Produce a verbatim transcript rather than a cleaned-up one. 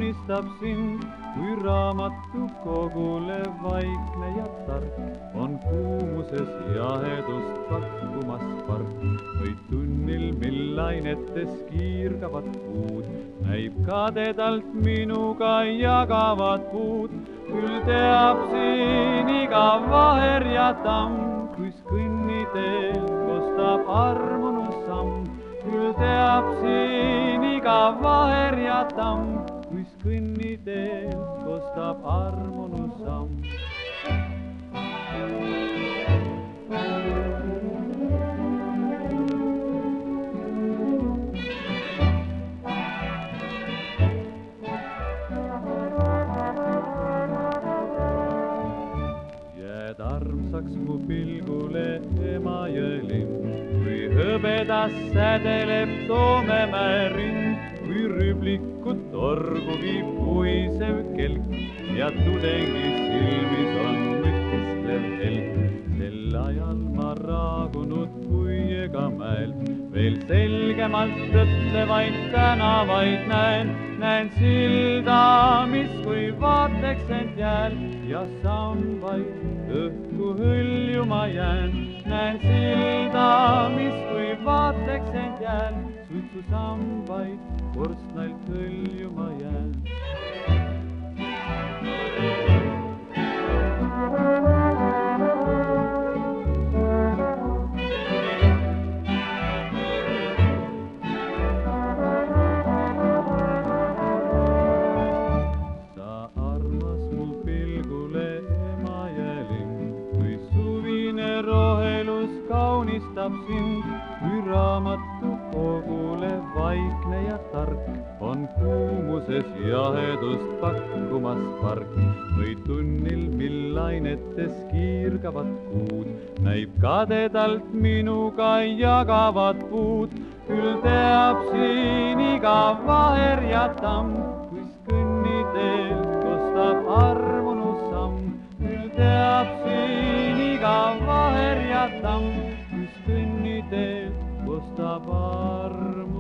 kaunistab sind, kui raamatukogule vaikne ja tark on kuumuses jahedust pakkumas park. või tunnil, mil lainetes kiirgavad puud, näib kadedalt minuga jagavad puud. küll teab siin iga vaher ja tamm, kuis kõnniteel kostab armunud samm. küll teab siin iga vaher ja tamm, kuis kõnniteel kostab armunud samm. Armsaks mu pilgule Emajõe linn, kui hõbedas sädeleb Toomemäe rind, kui rüblikud torgu viib puisev kelk ja tudengi silmis on mõtisklev helk. sel ajal ma raagunud Puiega mäelt veel selgemalt tõtlevaid tänavaid näen. näen silda, mis kui vaateks end jääl ja sambaid õhku hõljuma jään. näen silda, mis kui vaateks end jääl, suitsu sambaid korstnailt hõljuma jään. Kaunistab sind, kui raamatukogule vaikne ja tark on kuumuses jahedust pakkumas park. või tunnil, mil lainetes kiirgavad kuud, näib kadedalt minuga jagavad puud. küll teab siin iga vaher ja tamm, kuis kõnniteel kostab armunud samm. küll teab siin iga vaher ja tamm, kus kõnniteel kostab armu.